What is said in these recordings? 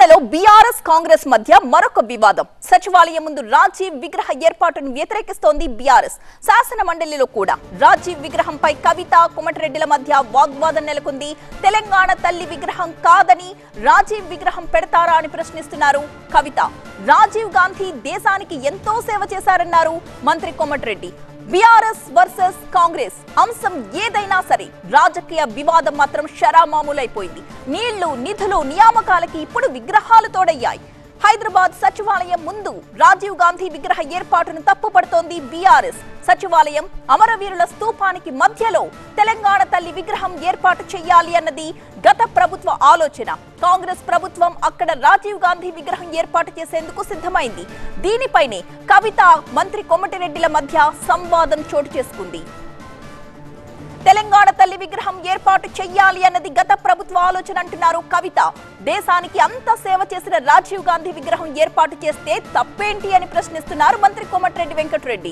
తెలంగాణలో బీఆర్ఎస్ కాంగ్రెస్ మధ్య మరొక వివాదం. సచివాలయం ముందు రాజీవ్ విగ్రహ ఏర్పాటును వ్యతిరేకిస్తోంది బీఆర్ఎస్. శాసన మండలిలో కూడా రాజీవ్ విగ్రహంపై కవిత, కోమటిరెడ్డిల మధ్య వాగ్వాదం నెలకొంది. తెలంగాణ తల్లి విగ్రహం కాదని రాజీవ్ విగ్రహం పెడతారా అని ప్రశ్నిస్తున్నారు కవిత. రాజీవ్ గాంధీ దేశానికి ఎంతో సేవ చేశారన్నారు మంత్రి కోమటిరెడ్డి. బీఆర్ఎస్ వర్సెస్ కాంగ్రెస్ అంశం ఏదైనా సరే రాజకీయ వివాదం మాత్రం షరామామూలైపోయింది. నీళ్లు, నిధులు, నియామకాలకి ఇప్పుడు విగ్రహాలు తోడయ్యాయి. హైదరాబాద్ సచివాలయం ముందు రాజీవ్ గాంధీ విగ్రహ ఏర్పాటును తప్పుపడుతోంది బీఆర్ఎస్. సచివాలయం, అమరవీరుల స్తూపానికి మధ్యలో తెలంగాణ తల్లి విగ్రహం ఏర్పాటు చేయాలి అన్నది గత ప్రభుత్వ ఆలోచన. కాంగ్రెస్ ప్రభుత్వం అక్కడ రాజీవ్ గాంధీ విగ్రహం ఏర్పాటు చేసేందుకు సిద్ధమైంది. దీనిపైనే కవిత, మంత్రి కోమటిరెడ్డిల మధ్య సంవాదం చోటు చేసుకుంది. తెలంగాణ తల్లి విగ్రహం ఏర్పాటు చెయ్యాలి అన్నది గత ప్రభుత్వ ఆలోచన అంటున్నారు కవిత. దేశానికి అంత సేవ చేసిన రాజీవ్ గాంధీ విగ్రహం ఏర్పాటు చేస్తే తప్పేంటి అని ప్రశ్నిస్తున్నారు మంత్రి కోమటిరెడ్డి వెంకటరెడ్డి.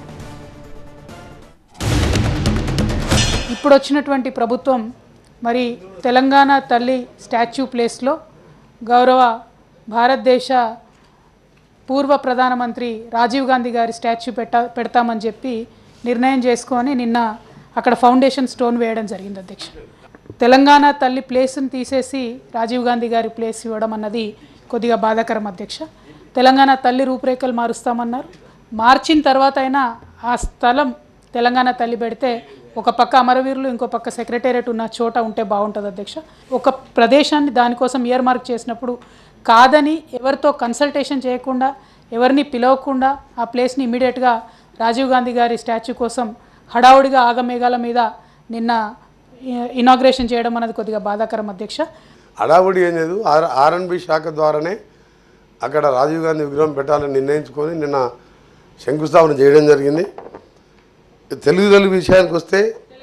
ఇప్పుడు వచ్చినటువంటి ప్రభుత్వం మరి తెలంగాణ తల్లి స్టాచ్యూ ప్లేస్లో గౌరవ భారతదేశ పూర్వ ప్రధానమంత్రి రాజీవ్ గాంధీ గారి స్టాచ్యూ పెడతామని చెప్పి నిర్ణయం చేసుకొని నిన్న అక్కడ ఫౌండేషన్ స్టోన్ వేయడం జరిగింది అధ్యక్ష. తెలంగాణ తల్లి ప్లేస్ని తీసేసి రాజీవ్ గాంధీ గారి ప్లేస్ ఇవ్వడం అన్నది కొద్దిగా బాధాకరం అధ్యక్ష. తెలంగాణ తల్లి రూపురేఖలు మారుస్తామన్నారు. మార్చిన తర్వాత అయినా ఆ స్థలం తెలంగాణ తల్లి పెడితే ఒక పక్క అమరవీరులు, ఇంకో పక్క సెక్రటేరియట్ ఉన్న చోట ఉంటే బాగుంటుంది అధ్యక్ష. ఒక ప్రదేశాన్ని దానికోసం ఇయర్ మార్క్ చేసినప్పుడు కాదని ఎవరితో కన్సల్టేషన్ చేయకుండా, ఎవరిని పిలవకుండా ఆ ప్లేస్ని ఇమీడియట్గా రాజీవ్ గాంధీ గారి స్టాచ్యూ కోసం హడావుడిగా ఆగమేఘాల మీద నిన్న ఇనాగ్రేషన్ చేయడం అనేది కొద్దిగా బాధాకరం అధ్యక్ష. హడావుడి ఏం లేదు, ఆర్ఎన్బి శాఖ ద్వారానే అక్కడ రాజీవ్ గాంధీ విగ్రహం పెట్టాలని నిర్ణయించుకొని నిన్న శంకుస్థాపన చేయడం జరిగింది. తెలుగు విషయానికి వస్తే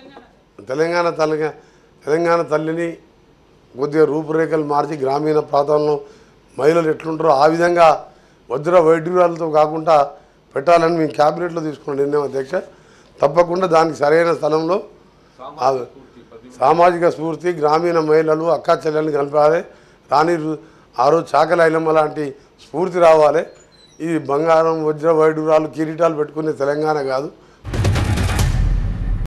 తెలంగాణ తల్లిని కొద్దిగా రూపురేఖలు మార్చి గ్రామీణ ప్రాంతాల్లో మహిళలు ఎట్లుంటారో ఆ విధంగా వజ్ర వైఢూర్యాలతో కాకుండా పెట్టాలని మేము క్యాబినెట్లో తీసుకున్న నిర్ణయం అధ్యక్ష. తప్పకుండా దానికి సరైన స్థలంలో సామాజిక స్ఫూర్తి, గ్రామీణ మహిళలు, అక్కా చెల్లెల్ని కలపాలి. రాణి ఆ రోజు చాకలి ఐలమ్మ లాంటి స్ఫూర్తి రావాలి. ఇది బంగారం, వజ్ర వైఢూరాలు, కిరీటాలు పెట్టుకునే తెలంగాణ కాదు.